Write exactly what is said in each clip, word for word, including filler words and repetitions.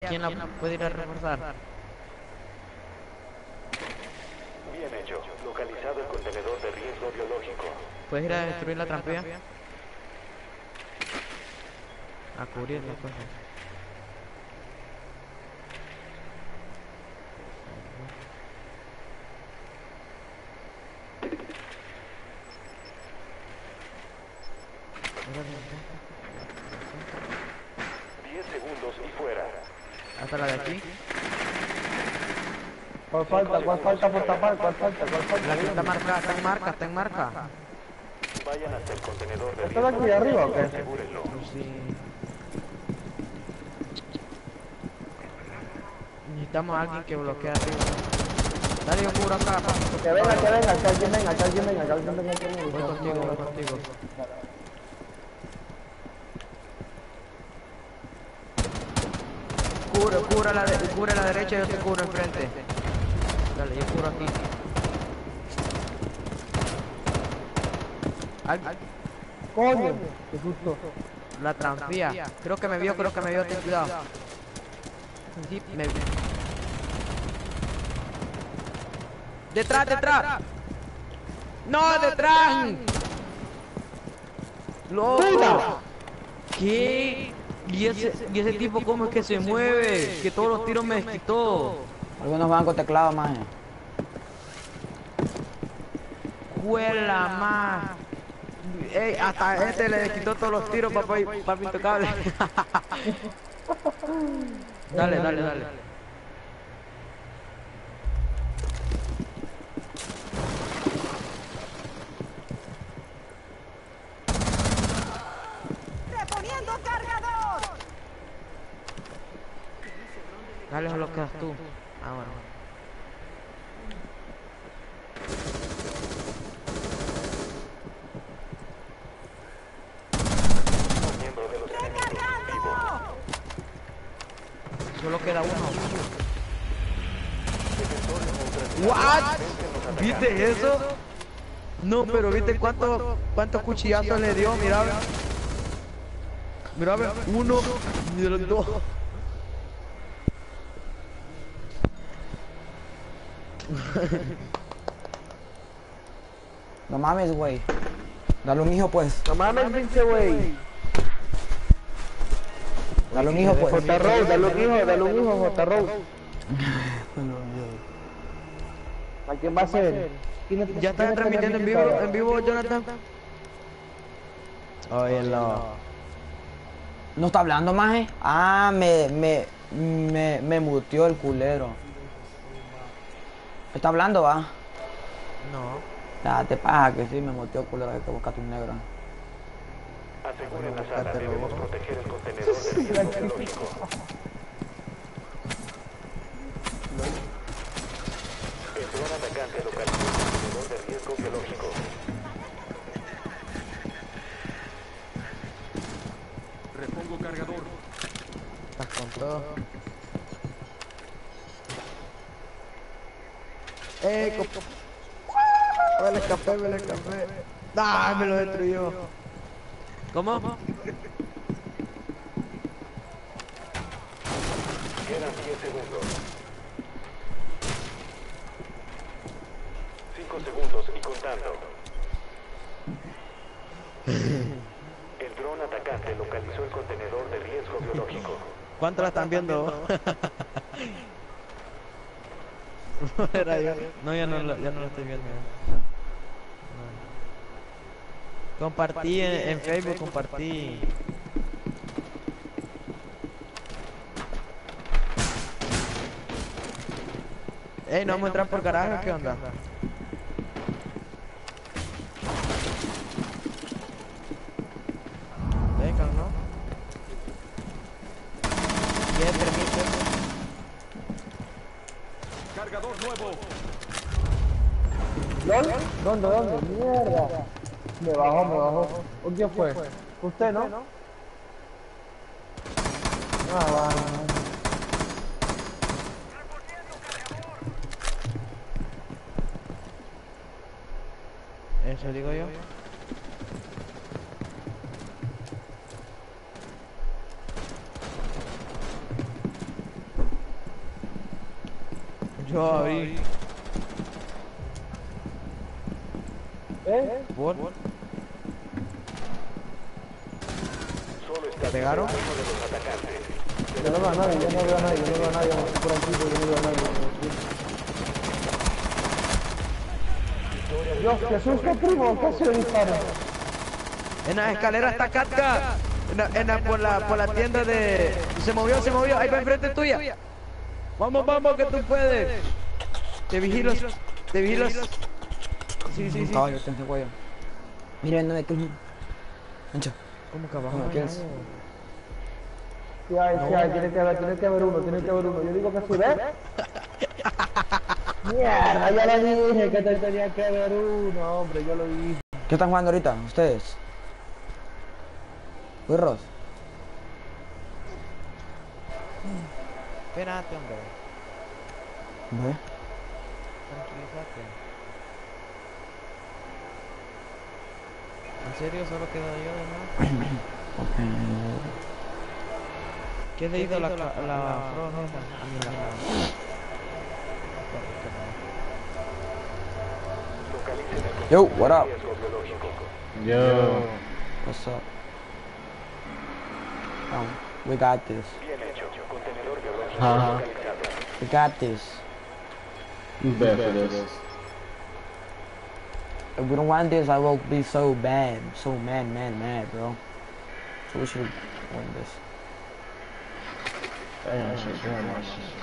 ¿quién la puede ir a reforzar? Bien hecho. Localizado el contenedor de riesgo biológico. ¿Puedes ir a destruir la trampilla? A cubrir las cosas. diez segundos y fuera. Hasta la de aquí. ¿Cuál falta? ¿Cuál falta por tapar? ¿Cuál falta? ¿Cuál falta? La que está marcada, está en marca, está en marca. Vayan hasta el contenedor de ¿Está de riesgo aquí arriba o qué? asegúrenlo. Sí. Necesitamos a alguien que bloquee arriba. Dale, yo cubro acá. Que venga, que venga, que alguien venga, que alguien venga, que alguien venga. Que alguien Voy venga. contigo, voy contigo. Cubre, cubre a la, de, cubre a la derecha, yo te cubro enfrente. Dale, yo cubro aquí. Al, Coño, qué susto. la transpía. Creo que me vio, creo que me vio, ten cuidado. Sí, me... ¡Detrás, detrás! ¡No, detrás! ¡Loco! ¿Qué? ¿Y ese, ¿Y ese tipo cómo es que se mueve? Que todos los tiros me quitó. Algunos van con teclado, maje. ¡Juela más! Ey, hasta este le quitó todos los tiros, papá, papi intocable. Dale, dale, dale. ¡Reponiendo cargador! Dale, lo quedas tú. Ah, bueno. Miembro de los enemigos vivo. Solo queda uno. ¿What? ¿Viste eso? No, pero ¿viste cuánto, cuántos cuchillazos le dio? Mira, ve. Mira, ve. Uno, mira, dos. No mames, güey. Dale un hijo, pues. No mames, pinche güey. Dale un hijo, pues. J. Rose, dale un hijo, dale un hijo, J. Rose. ¿A quién va a ser? ¿Quién es- Ya quién están está transmitiendo en vivo, ahora? en vivo, Jonathan. Oye, lo. ¿No está hablando, maje? Ah, me, me, me, me muteó el culero. ¿Está hablando, va? No. Date paja que sí, me muteó el culero, hay que buscarte un negro. Aseguren la sala. Debemos proteger el contenedor de riesgo biológico. El dron atacante localizó el contenedor de riesgo biológico. Repongo cargador. Estás con todo. ¡Eh, compa! Me lo escapé, me lo escapé. ¡Ah, me lo destruyó! ¿Cómo? Quedan diez segundos. cinco segundos y contando. El dron atacante localizó el contenedor de riesgo biológico. ¿Cuánto la están viendo? Era yo. No, ya no, lo- ya no lo estoy viendo. No. Compartí en, en Facebook, compartí. Ey, ¿no vamos a entrar por garaje? ¿Qué onda? Venga, ¿no? ¿Quién permite? Cargador nuevo. ¿Dónde? ¿Dónde? ¿Dónde? Mierda. Me bajó, me bajó. ¿O quién fue? ¿Usted, no? Ah, va. Eso digo yo. Yo abrí. ¿Eh? ¿Por? Solo está ¿Te pegaron? uno de los atacantes. Yo no veo a nadie, yo no veo a nadie, yo no veo a nadie, yo estoy por aquí, yo no veo a nadie. Dios, qué susto, primo, ¿qué se dispara? En las escaleras está Katka. En la, en la, por, la, por la tienda de... Se movió, se movió. Ahí va enfrente tuya. Vamos, vamos, que tú puedes. Te vigilo. Te vigilo. Sí, sí, sí. Caballo, tengo cuello. Miren, no me quedo. Ancho. ¿Cómo que abajo? ¿Cómo quieres? Sí hay, sí hay, tiene que haber, tiene que haber uno, tiene que haber uno. Yo digo que sí, ¿ves? Mierda, ya lo dije que te tenía que haber uno, hombre, yo lo dije. ¿Qué están jugando ahorita, ustedes? ¿Burros? Espérate, hombre. ¿Ve? Tranquilízate. ¿En serio solo quedo yo de nuevo? ¿Qué he leído la, la, la, la fronda? A mí la... Yo, what up? Yo. What's up? Um, we got this. Bien hecho. Contenedor biológico Ajá. localizado. We got this. You bet for this. If we don't want this, I will be so bad. So mad, mad, mad, bro. So we should win this. Damn, shit, very much.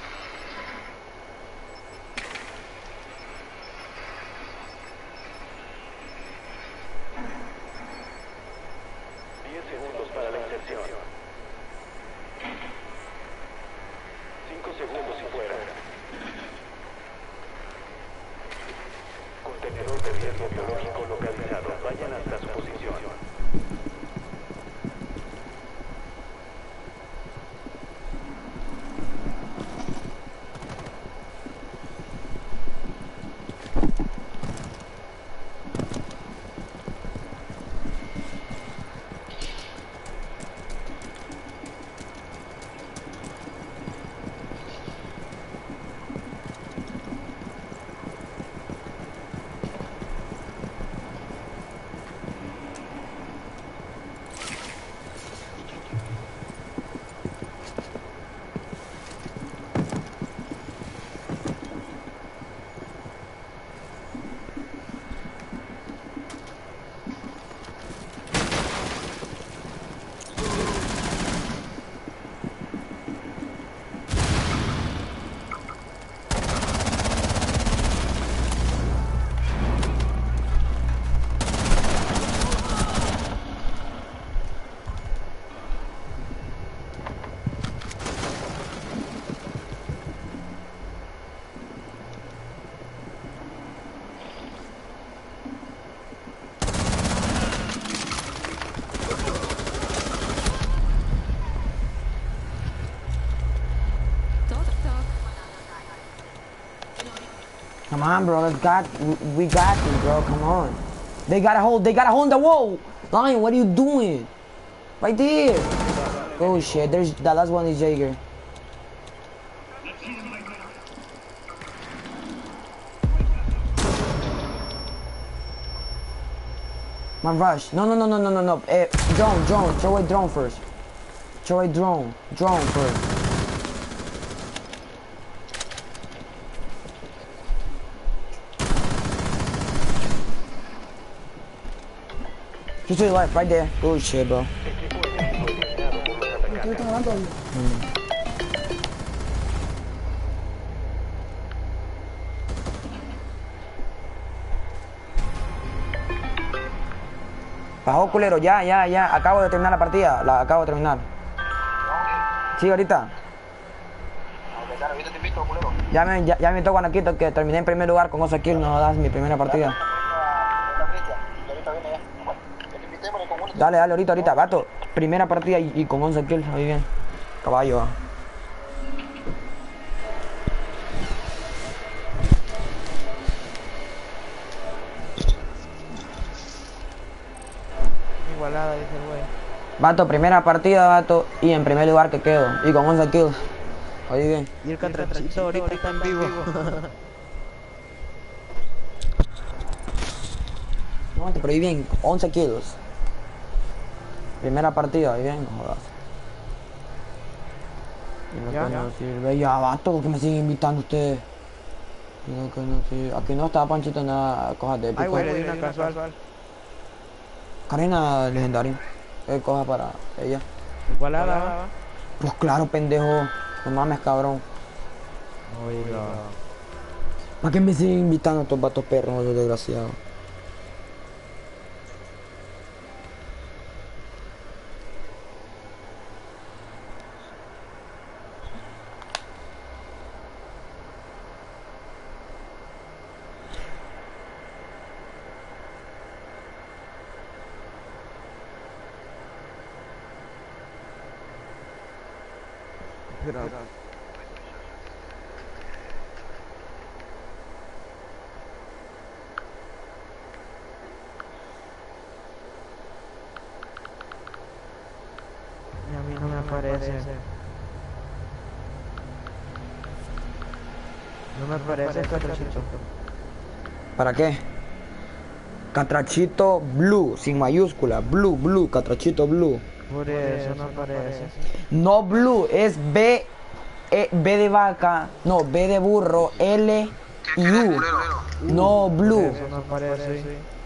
diez segundos para la inserción. cinco segundos y fuera. Contenedor de riesgo biológico localizado. Vayan hasta su posición. Come on, bro. Let's got. We got this, bro. Come on. They got a hold. They got a hold in the wall. Lion, what are you doing? Right there. Oh shit. There's that last one is Jaeger. Man, rush. No, no, no, no, no, no, no. Eh, drone, drone. Throw away drone first. Throw away drone. Drone first. Just to your left, right there. Oh shit, bro. Bajó, culero, ya, ya, ya. Acabo de terminar la partida. La acabo de terminar. Sí, ahorita. Ya me, ya, ya me tocó Anaquito que terminé en primer lugar con once kills. No das mi primera partida. Dale, dale, ahorita, ahorita, gato. Primera partida y, y con once kills, muy bien. Caballo. Igualada, dice el güey. Vato, primera partida, vato, y en primer lugar que quedo. Y con once kills. Oye bien. Y el catrachito ahorita está en vivo. No, pero ahí bien, once kilos. Primera partida, ahí bien, no jodas. Y lo Ya, que ya. no sirve, ya vato, que me siguen invitando ustedes. Y lo que no sirve. Aquí no está Panchito nada, cosas de épico. Ay, güey, le di una casual. Karina legendaria. ¿Qué cosa para ella? ¿Cuál era? Pues claro, pendejo. No mames, cabrón. Oiga. ¿Para qué me siguen invitando estos vatos perros, los desgraciados? Y a mí no me aparece. No me aparece el catrachito. ¿Para qué? Catrachito Blue, sin mayúscula. Blue, Blue, Catrachito Blue. Por eso no aparece. No Blue, es B, E, B de vaca, no, B de burro, L y U. No Blue. Eso no aparece.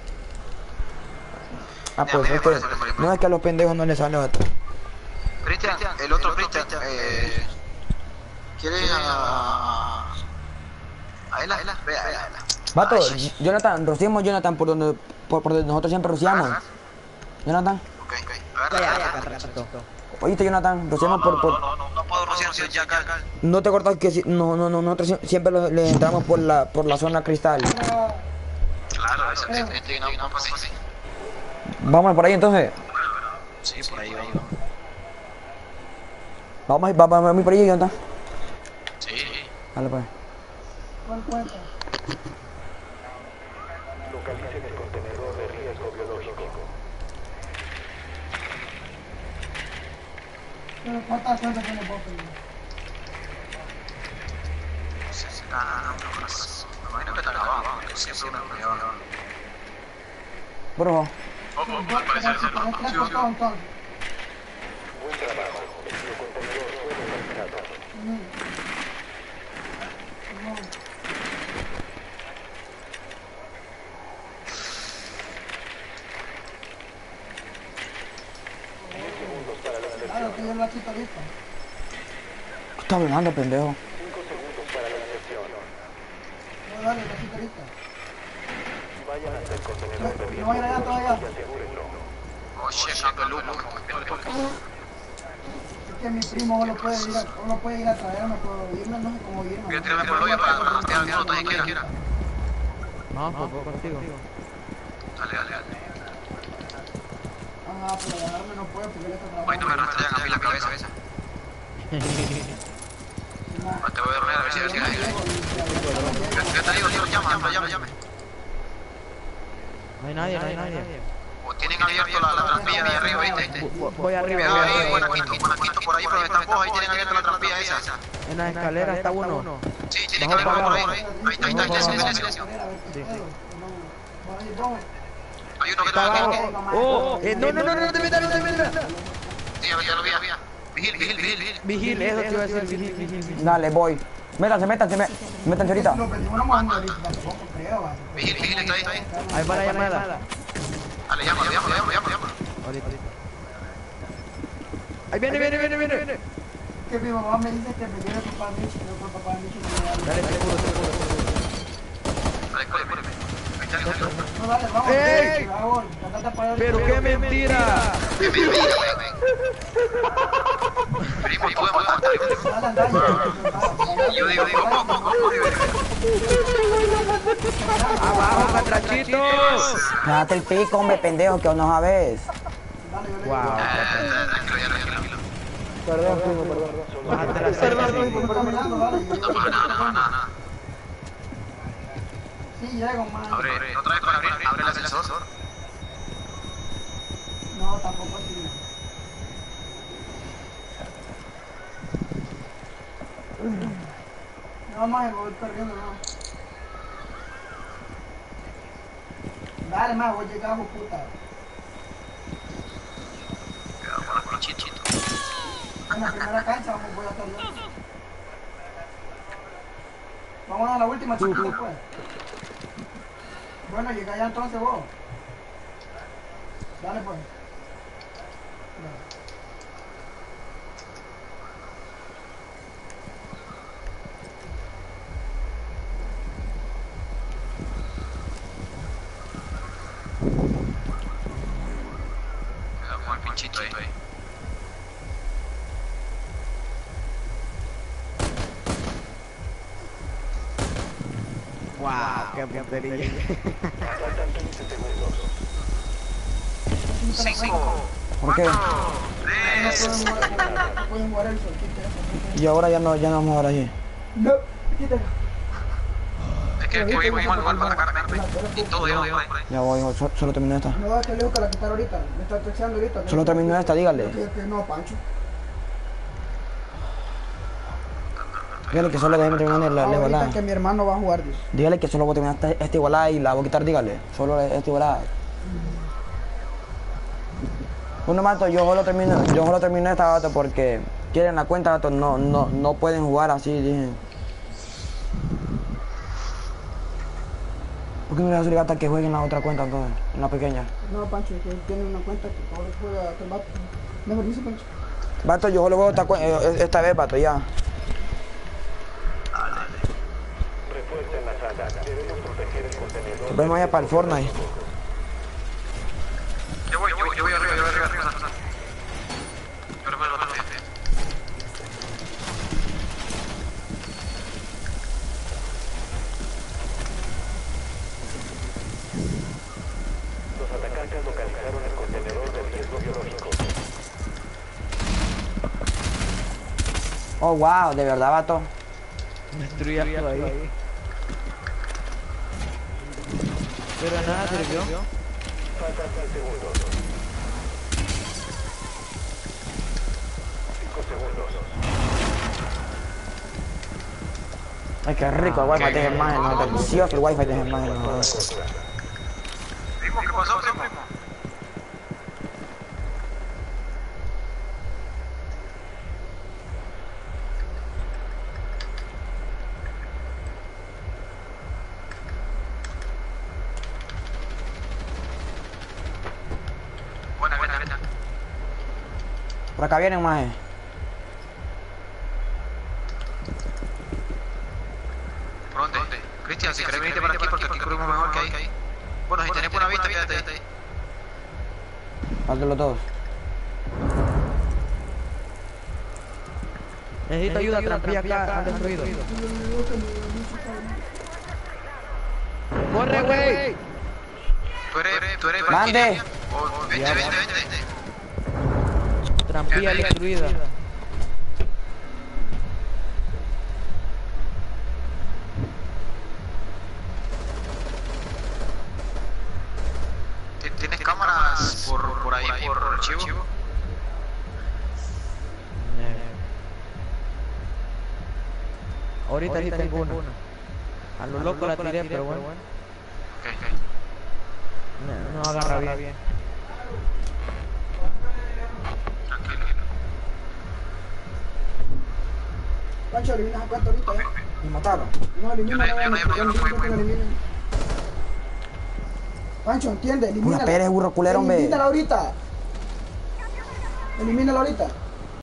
Ah, pues es que, no es que a los pendejos no les sale otro. Cristian, el otro Cristian, eh, ¿quieres a... a Ela? Ve a Ela. Vato, Jonathan, rociemos Jonathan por donde, por, por donde nosotros siempre rociamos. Jonathan, Ok, ok. Agarra. oíste Jonathan, rociemos por, No, por... no, no, no puedo rociar si ya acá. No te cortas que si- no, no, no, nosotros sie- siempre lo- le entramos por la, por la zona cristal. Claro, ese este no, no pasa así. Vamos por ahí entonces. Sí, por ahí, ahí. Vamos, a- vamos, vamos por ahí, Jonathan. Sí. Dale pues. Localicen el contenedor de riesgo biológico. ¿Cuántas cuentas tiene vos, Pedro? Ah, no, más. Me imagino que está abajo, que siempre una prueba. Bro, Oh, oh, al parecer sí. ¿Tres Sí, sí. cortados entonces? Buen trabajo. El biocontenedor fue localizado. Claro, que yo la quito lista. ¿qué estás hablando, pendejo? Cinco segundos para la inspección. No, dale, la quito lista. Vayan hasta el contenedor de No riesgo vayan allá todavía. y asegúrenlo. Oh, shit, siento el humo. Es que mi primo solo puede ir a, solo puede ir a traerme, pero irme no sé cómo irme. Voy a tirarme por el hoyo para rastrear alguna nota que quiera. No, pues voy contigo. Dale, dale, dale. Ah, pero dejarme no puede porque él está Ahí no me trabajando. rastrean a mí la cabeza. Te voy a dormir a ver si a ver si hay. ¿Qué te digo, tío? Llama, llama, llama, llama. No hay nadie, no hay nadie. O tienen abierto la, la trampilla de ahí arriba, ¿viste? Voy- Voy arriba, Cuidado voy ahí, arriba. Buenaquito, Buenaquito, por ahí, por donde estás vos, ahí tienen abierta la trampilla esa. En la escalera está uno. Sí, tienen que abrirlo por ahí. Ahí está, ahí está, ahí está, silencio, silencio. Hay uno que Está está aquí. abajo. Oh, eh, no, no, no, no, no te metas, no te metas. Sí, ya lo vi, ya lo vi. Vigil, vigil, vigil. Vigil, eso te iba a decir, vigil, vigil, vigil. Dale, voy. Métanse, métanse, mé- métanse ahorita. No, pero no vamos a ahorita tampoco, creo. va. Vigil, vigil, está ahí, está ahí. Ahí va la llamada. Dale, llama, llama, llama, llama, llama. Ahorita. Ahí viene, viene, viene, viene. Que mi mamá me dice que me lleve a papá Michi, pero por papá Michi no me da. Dale, seguro, seguro, seguro. Dale, corre, corre. Ahí está, ahí está. No, dale, vamos. ¡Ey! Por favor, andate para allá. Pero qué mentira. Primo, tú de matar, Dale, andale. yo digo, digo, poco, poco, digo. Abajo, catrachitos. Date el pico, hombre, pendejo, que no sabes. Wow. Tranquilo, ya, ya, tranquilo. Perdón, primo, perdón. Bájate la serie. Voy caminando, dale. No pasa nada, nada, nada. Sí, llego, man. Abre, otra vez para abrir, abre el ascensor. No, tampoco así. No, más, me voy perdiendo, no. Dale, más, voy llegando, puta. Cuidado con los chichitos. En la primera cancha vamos, voy a estar yo. Vamos a la última, chiquito, pues. Bueno, llega ya entonces vos. Dale, pues. Dale. Pinchito ahí. Wow, qué puntería. Faltan quince segundos. Cinco. ¿Por qué? Tres. No pueden jugar el solquito. Y ahora ya no, ya no vamos a jugar allí. No, quítalo. Es que que igual igual igual para atacarme. Y todo yo, yo. Ya voy, hijo, so- solo terminó esta. No, es que Leo que la quitar ahorita. Me está texteando ahorita. Solo terminó esta, dígale. Que, que no, Pancho. Dígale que solo déjeme terminar la, la Ahorita igualada. que mi hermano va a jugar, dice. Dígale que solo voy a terminar esta, esta igualada y la voy a quitar, dígale. Solo esta igualada. Bueno, mato, yo solo termino, yo solo termino esta, vato, porque quieren la cuenta, vato, no, no, no pueden jugar así, dije. ¿Por qué no le das obligar hasta que jueguen la otra cuenta entonces, en la pequeña? No, Pancho, que tiene una cuenta que ahora juega aquel vato. Mejor dice, Pancho. Vato, yo solo juego esta, cuen- eh, esta vez, vato, ya. Refuercen la sala. Debemos proteger el contenedor. Después me vaya para el Fortnite. Yo voy, yo voy, yo voy arriba, yo voy arriba, arriba. Pero bueno, no, no, no. Los atacantes localizaron el contenedor de riesgo biológico. Oh, wow, de verdad, vato. Destruía todo ahí. Pero nada sirvió. Faltan seis segundos. cinco segundos. Ay, qué rico el wifi de imagen, no, delicioso el wifi de imagen, no. Primo, ¿qué pasó, primo? Buena, buena, buena. Por acá vienen más. ¿Por dónde? Cristian, si querés venirte por aquí porque aquí cubrimos mejor que ahí. Bueno, si tenés buena vista, fíjate ahí. Pártelo todos. Necesito ayuda, trampilla acá, han destruido. ¡Corre, güey! Tú eres, tú eres Mande. Valkyria. Oh, Vente, vente, vente, vente. Trampilla destruida. ¿Tienes cámaras por, por ahí, por archivo? Ahorita sí tengo una. A lo loco la tiré, pero bueno. Ok, ok. No, no agarra bien. Tranquilo. Pancho, eliminas a cuánto ahorita, ¿eh? Me mataron. No, elimina, Yo no- yo no- yo no- yo no- elimina, elimina, elimina. Pancho, entiende, elimínala. Una pere, burro culero, hombre. Elimínala ahorita. Elimínala ahorita.